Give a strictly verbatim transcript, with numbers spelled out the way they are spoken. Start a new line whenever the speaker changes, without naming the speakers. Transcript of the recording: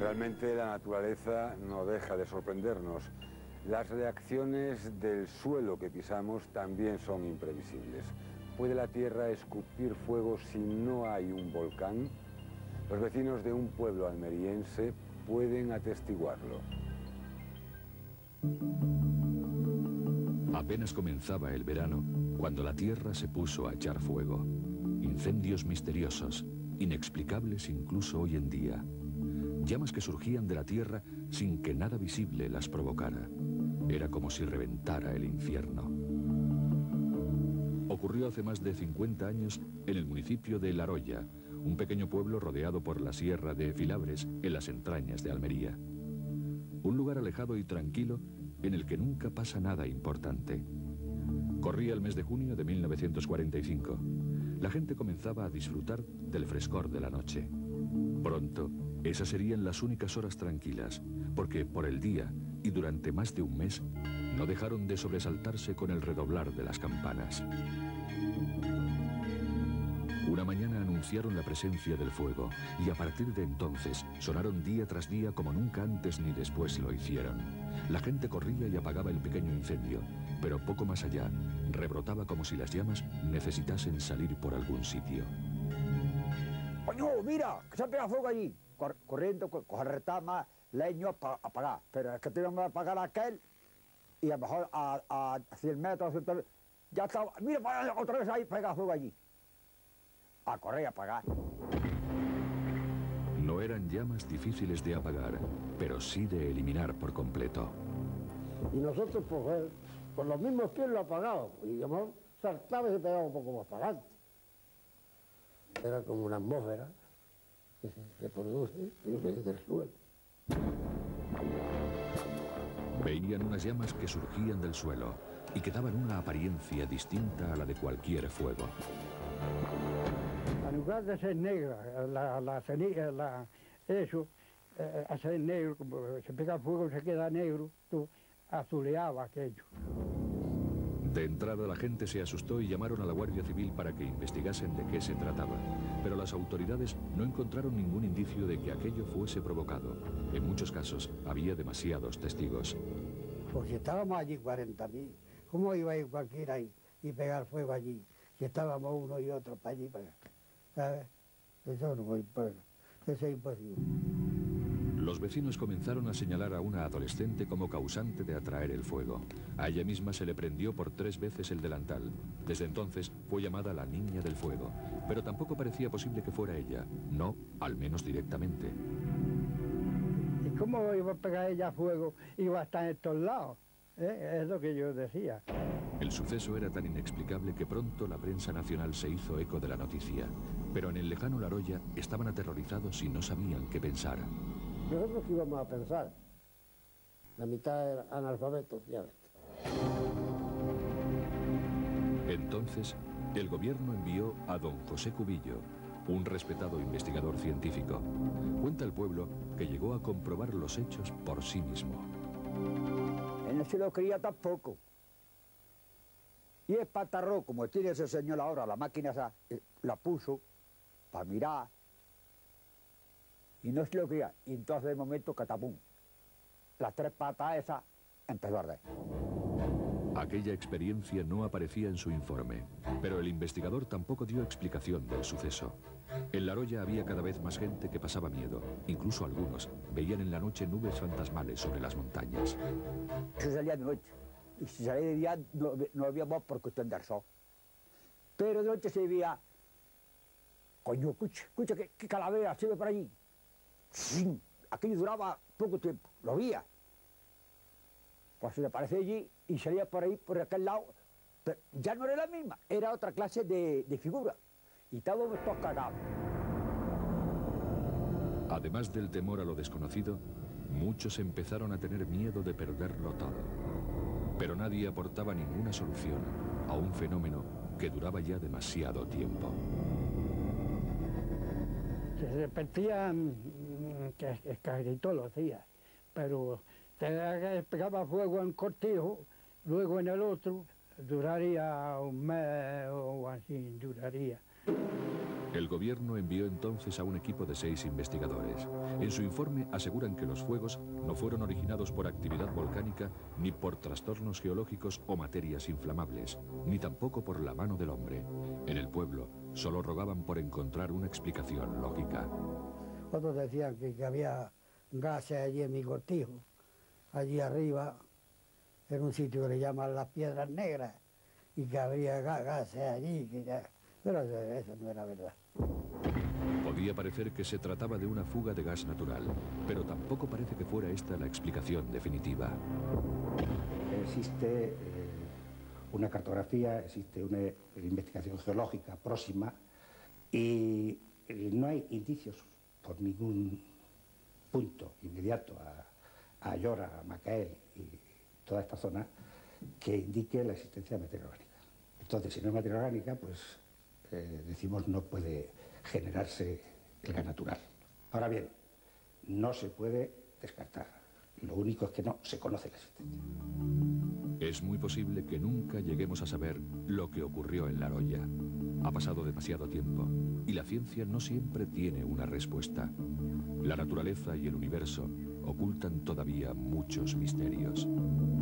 Realmente la naturaleza no deja de sorprendernos. Las reacciones del suelo que pisamos también son imprevisibles. ¿Puede la tierra escupir fuego si no hay un volcán? Los vecinos de un pueblo almeriense pueden atestiguarlo.
Apenas comenzaba el verano cuando la tierra se puso a echar fuego. Incendios misteriosos, inexplicables incluso hoy en día. Llamas que surgían de la tierra sin que nada visible las provocara. Era como si reventara el infierno. Ocurrió hace más de cincuenta años en el municipio de La Roya, un pequeño pueblo rodeado por la sierra de Filabres en las entrañas de Almería. Un lugar alejado y tranquilo en el que nunca pasa nada importante. Corría el mes de junio de mil novecientos cuarenta y cinco. La gente comenzaba a disfrutar del frescor de la noche. Pronto, esas serían las únicas horas tranquilas, porque por el día y durante más de un mes no dejaron de sobresaltarse con el redoblar de las campanas. Una mañana anunciaron la presencia del fuego y a partir de entonces sonaron día tras día como nunca antes ni después lo hicieron. La gente corría y apagaba el pequeño incendio, pero poco más allá rebrotaba como si las llamas necesitasen salir por algún sitio.
¡Coño, mira! Que se ha pegado fuego allí. Cor corriendo, con co más leño para apagar. Pero es que tuvimos que apagar aquel y a lo mejor a, a cien metros, ya estaba. Mira, otra vez ahí pegado fuego allí. A correr y apagar.
No eran llamas difíciles de apagar, pero sí de eliminar por completo.
Y nosotros, pues, con los mismos pies lo apagamos. Y yo saltaba y se pegaba un poco más para adelante. Era como una atmósfera que se produce desde el suelo.
Veían unas llamas que surgían del suelo y que daban una apariencia distinta a la de cualquier fuego.
En lugar de ser negra, la, la ceniza, la, eso, eh, a ser negro, como se pega el fuego se queda negro, tú azuleaba aquello.
De entrada la gente se asustó y llamaron a la Guardia Civil para que investigasen de qué se trataba. Pero las autoridades no encontraron ningún indicio de que aquello fuese provocado. En muchos casos había demasiados testigos.
Pues si estábamos allí cuarenta mil, ¿cómo iba a ir cualquiera ahí y pegar fuego allí? Si estábamos uno y otro para allí, para acá. ¿Sabes? Eso no fue, eso es imposible.
Los vecinos comenzaron a señalar a una adolescente como causante de atraer el fuego. A ella misma se le prendió por tres veces el delantal. Desde entonces fue llamada la Niña del Fuego, pero tampoco parecía posible que fuera ella, no, al menos directamente.
¿Y cómo iba a pegar ella fuego? Iba a estar en estos lados, ¿eh? Es lo que yo decía.
El suceso era tan inexplicable que pronto la prensa nacional se hizo eco de la noticia. Pero en el lejano La Roya estaban aterrorizados y no sabían qué pensar.
Nosotros qué íbamos a pensar. La mitad era analfabetos, ya ves.
Entonces, el gobierno envió a don José Cubillo, un respetado investigador científico. Cuenta el pueblo que llegó a comprobar los hechos por sí mismo.
Él no se lo creía tampoco. Y es patarró, como tiene ese señor ahora, la máquina esa, la puso para mirar. Y no se lo creía. Y entonces de momento, catapum. Las tres patas esas empezó a arder.
Aquella experiencia no aparecía en su informe, pero el investigador tampoco dio explicación del suceso. En La Roya había cada vez más gente que pasaba miedo. Incluso algunos veían en la noche nubes fantasmales sobre las montañas.
Se salía de noche. Y si salía de día no, no había más por cuestión del sol. Pero de noche se veía, coño, escucha, escucha, qué, qué calavera se ve por allí. Sí, aquello duraba poco tiempo, lo veía. Pues se le aparecía allí y salía por ahí, por aquel lado. Pero ya no era la misma, era otra clase de, de figura. Y estábamos todos cagados.
Además del temor a lo desconocido, muchos empezaron a tener miedo de perderlo todo. Pero nadie aportaba ninguna solución a un fenómeno que duraba ya demasiado tiempo.
Se repetían que, que casi todos los días, pero te pegaba fuego en cortijo, luego en el otro, duraría un mes o así, duraría.
El gobierno envió entonces a un equipo de seis investigadores. En su informe aseguran que los fuegos no fueron originados por actividad volcánica, ni por trastornos geológicos o materias inflamables, ni tampoco por la mano del hombre. En el pueblo solo rogaban por encontrar una explicación lógica.
Otros decían que, que había gases allí en mi cortijo, allí arriba, en un sitio que le llaman las Piedras Negras, y que habría gases allí, que ya... pero eso, eso no era verdad.
Podía parecer que se trataba de una fuga de gas natural, pero tampoco parece que fuera esta la explicación definitiva.
Existe eh, una cartografía, existe una investigación geológica próxima y eh, no hay indicios por ningún punto inmediato a, a Ayora, a Macael y toda esta zona que indique la existencia de materia orgánica. Entonces, si no es materia orgánica, pues eh, decimos no puede generarse el gas natural. Ahora bien, no se puede descartar. Lo único es que no se conoce la existencia.
Es muy posible que nunca lleguemos a saber lo que ocurrió en La Roya. Ha pasado demasiado tiempo y la ciencia no siempre tiene una respuesta. La naturaleza y el universo ocultan todavía muchos misterios.